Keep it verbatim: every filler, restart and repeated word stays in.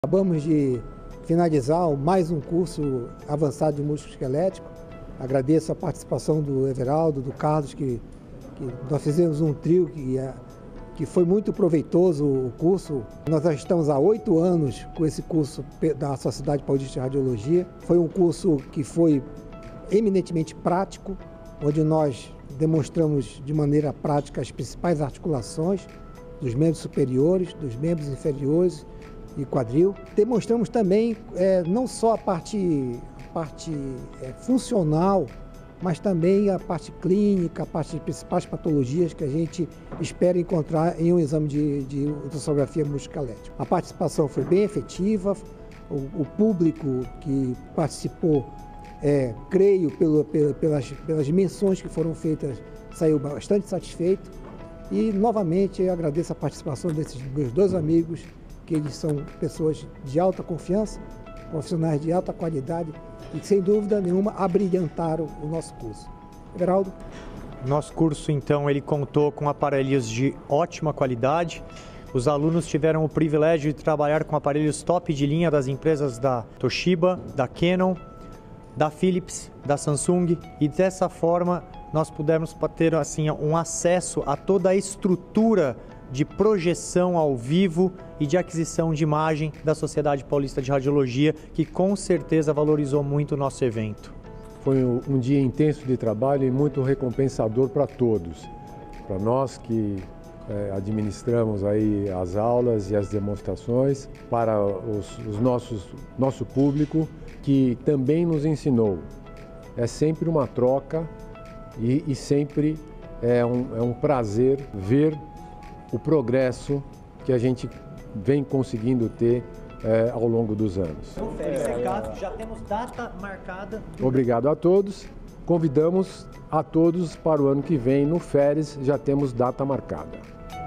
Acabamos de finalizar mais um curso avançado de músculo esquelético. Agradeço a participação do Everaldo, do Carlos, que, que nós fizemos um trio que, que foi muito proveitoso o curso. Nós já estamos há oito anos com esse curso da Sociedade Paulista de Radiologia. Foi um curso que foi eminentemente prático, onde nós demonstramos de maneira prática as principais articulações dos membros superiores, dos membros inferiores e quadril. Demonstramos também é, não só a parte, a parte é, funcional, mas também a parte clínica, a parte de principais patologias que a gente espera encontrar em um exame de, de ultrassonografia musculoesquelética. A participação foi bem efetiva, o, o público que participou, é, creio, pelo, pelas, pelas menções que foram feitas, saiu bastante satisfeito. E, novamente, eu agradeço a participação desses meus dois amigos, que eles são pessoas de alta confiança, profissionais de alta qualidade e que, sem dúvida nenhuma, abrilhantaram o nosso curso. Everaldo? Nosso curso, então, ele contou com aparelhos de ótima qualidade. Os alunos tiveram o privilégio de trabalhar com aparelhos top de linha das empresas da Toshiba, da Canon, da Philips, da Samsung, e dessa forma nós pudemos ter assim, um acesso a toda a estrutura de projeção ao vivo e de aquisição de imagem da Sociedade Paulista de Radiologia, que com certeza valorizou muito o nosso evento. Foi um dia intenso de trabalho e muito recompensador para todos. Para nós que é, administramos aí as aulas e as demonstrações, para os, os nossos, nosso público que também nos ensinou. É sempre uma troca e, e sempre é um, é um prazer ver o progresso que a gente vem conseguindo ter é, ao longo dos anos. No Feres já temos data marcada. Obrigado a todos. Convidamos a todos para o ano que vem no Feres, já temos data marcada.